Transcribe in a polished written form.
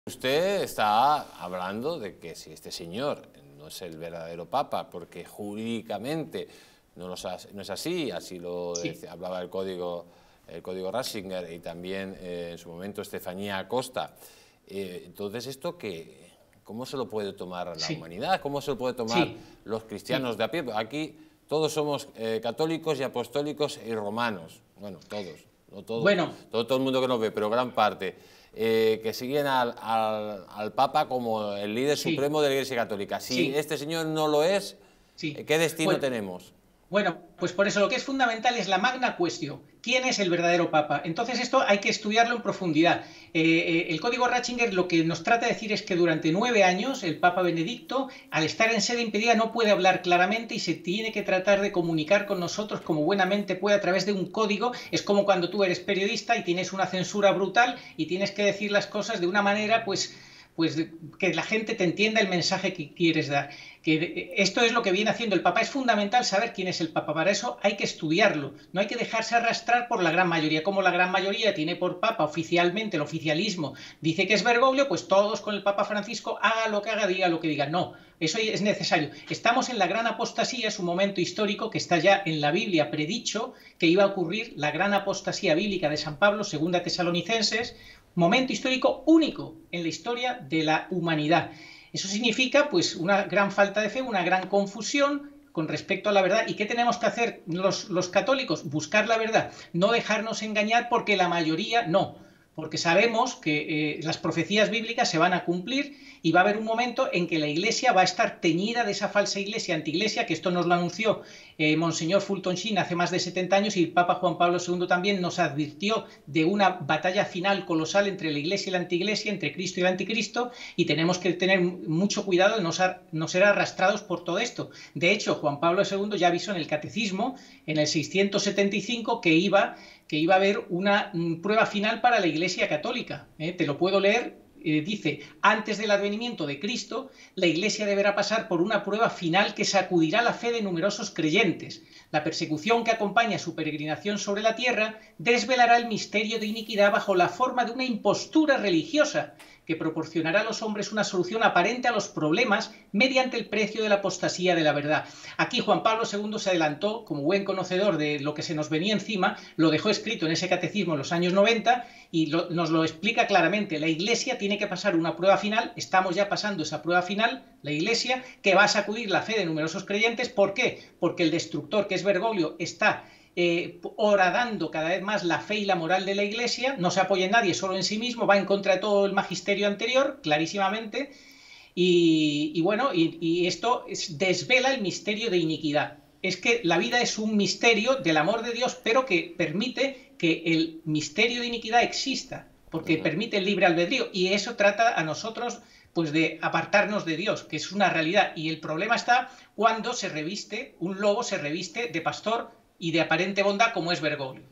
Usted está hablando de que si este señor no es el verdadero Papa, porque jurídicamente no es así, así lo Sí, hablaba el código Ratzinger y también en su momento Estefanía Acosta. Entonces, ¿esto qué? ¿Cómo se lo puede tomar la sí, humanidad? ¿Cómo se lo puede tomar sí, los sí. cristianos de a pie? Aquí todos somos católicos y apostólicos y romanos. Bueno, todos, no todos, Bueno, todo el mundo que nos ve, pero gran parte. Que siguen al Papa como el líder sí, supremo de la Iglesia Católica. Si sí, este señor no lo es, sí. ¿qué destino Bueno, tenemos? pues por eso lo que es fundamental es la magna cuestión. ¿Quién es el verdadero Papa? Entonces esto hay que estudiarlo en profundidad. El código Ratzinger lo que nos trata de decir es que durante 9 años el Papa Benedicto, al estar en sede impedida, no puede hablar claramente y se tiene que tratar de comunicar con nosotros como buenamente puede a través de un código. Es como cuando tú eres periodista y tienes una censura brutal y tienes que decir las cosas de una manera, pues que la gente te entienda el mensaje que quieres dar. Que esto es lo que viene haciendo el Papa. Es fundamental saber quién es el Papa. Para eso hay que estudiarlo. No hay que dejarse arrastrar por la gran mayoría. Como la gran mayoría tiene por Papa oficialmente, el oficialismo dice que es Bergoglio, pues todos con el Papa Francisco, haga lo que haga, diga lo que diga. No, eso es necesario. Estamos en la gran apostasía, es un momento histórico que está ya en la Biblia predicho que iba a ocurrir la gran apostasía bíblica de San Pablo, segunda Tesalonicenses, momento histórico único en la historia de la humanidad. Eso significa pues una gran falta de fe, una gran confusión con respecto a la verdad. ¿Y qué tenemos que hacer los católicos? Buscar la verdad, no dejarnos engañar porque la mayoría no, porque sabemos que las profecías bíblicas se van a cumplir y va a haber un momento en que la Iglesia va a estar teñida de esa falsa iglesia, antiglesia, que esto nos lo anunció Monseñor Fulton Sheen hace más de 70 años y el Papa Juan Pablo II también nos advirtió de una batalla final colosal entre la Iglesia y la antiglesia, entre Cristo y el anticristo, y tenemos que tener mucho cuidado de no ser arrastrados por todo esto. De hecho, Juan Pablo II ya avisó en el Catecismo, en el 675, que iba a haber una prueba final para la Iglesia Católica. Te lo puedo leer. Dice, antes del advenimiento de Cristo, la Iglesia deberá pasar por una prueba final que sacudirá la fe de numerosos creyentes. La persecución que acompaña su peregrinación sobre la tierra desvelará el misterio de iniquidad bajo la forma de una impostura religiosa que proporcionará a los hombres una solución aparente a los problemas mediante el precio de la apostasía de la verdad. Aquí Juan Pablo II se adelantó, como buen conocedor de lo que se nos venía encima, lo dejó escrito en ese catecismo en los años 90 y nos lo explica claramente. La Iglesia tiene que pasar una prueba final, estamos ya pasando esa prueba final, la Iglesia, que va a sacudir la fe de numerosos creyentes. ¿Por qué? Porque el destructor, que es Bergoglio, está horadando cada vez más la fe y la moral de la Iglesia, no se apoya en nadie, solo en sí mismo, va en contra de todo el magisterio anterior, clarísimamente, y esto desvela el misterio de iniquidad. Es que la vida es un misterio del amor de Dios, pero que permite que el misterio de iniquidad exista, porque permite el libre albedrío, y eso trata a nosotros pues de apartarnos de Dios, que es una realidad. Y el problema está cuando un lobo se reviste de pastor y de aparente bondad como es Bergoglio.